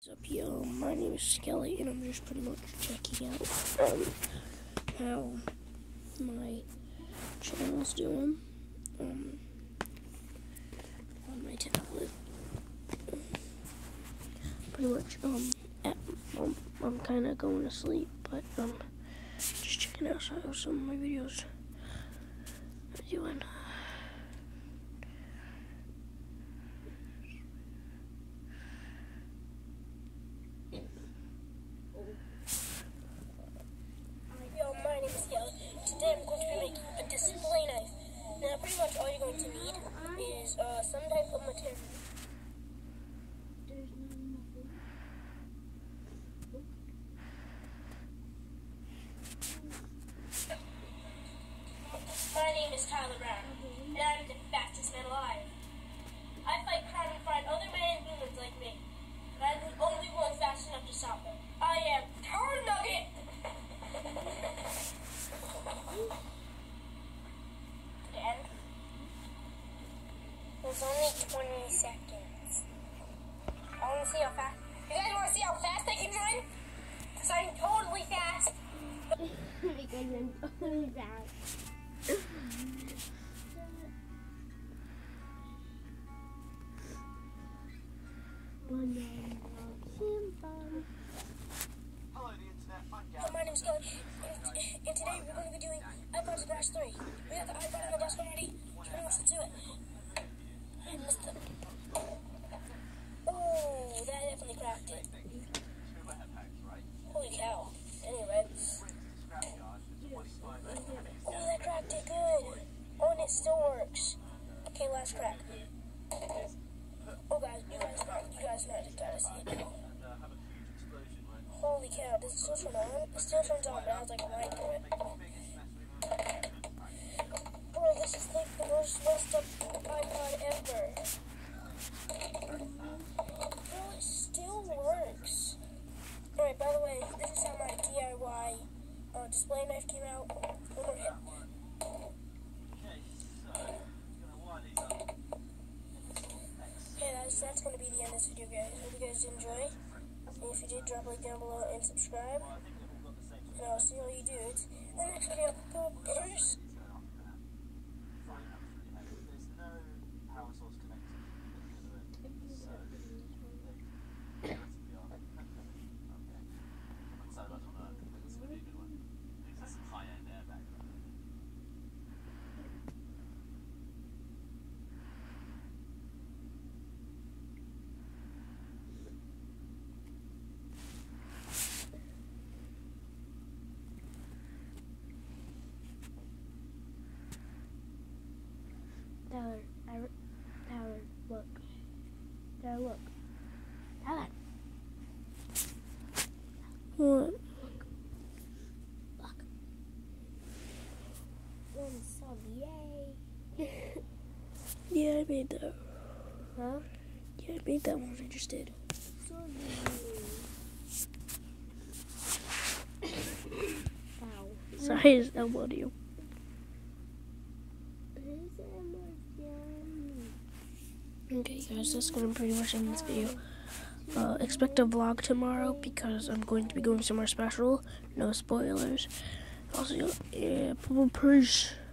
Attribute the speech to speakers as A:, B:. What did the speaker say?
A: What's up, yo? My name is Skelly, and I'm just pretty much checking out how my channel's doing on my tablet. Pretty much, I'm kind of going to sleep, but just checking out how some of my videos are doing.
B: My name is Skelly. Today I'm going to be making a display knife. Now pretty much all you're going to need is some type of material. My name is Tyler Brown, and I'm the fastest man alive. I fight crime and find other men and humans like me, but I'm the only one fast enough to stop them. I am Turn Nugget! And there's only 20 seconds. I want to see how fast. You guys want to see how fast I can run? Because I'm totally fast.
C: Because I'm totally fast.
B: Hello, my name's Skelly, and today we're going to be doing iPod to Dash 3. We got the iPod on the desk already, so pretty much let's do it. I missed them. Oh, that definitely cracked it. Holy cow. Anyway. Oh, that cracked it good. Oh, and it still works. Okay, last crack. Oh, guys, you guys gotta see it now. Holy cow, does it still turn on? It still turns on, but I was like right through it. Bro, this is like the most messed up iPod ever. Bro, it still works. Alright, by the way, this is how my DIY display knife came out. One more hit. Okay, guys, that's going to be the end of this video, guys. Hope you guys did enjoy. And if you did, drop a like down below and subscribe. And I'll see all you dudes in the next video. Peace.
C: Tyler, look. Tyler, look. Tyler.
A: What?
C: Look. One sub, yay.
A: Yeah, I made that.
C: Huh?
A: Yeah, I made that one. I just did.
C: Ow.
A: Sorry, is that audio? Okay, guys, that's going to pretty much end this video. Expect a vlog tomorrow because I'm going to be going somewhere special. No spoilers. Also, yeah, peace.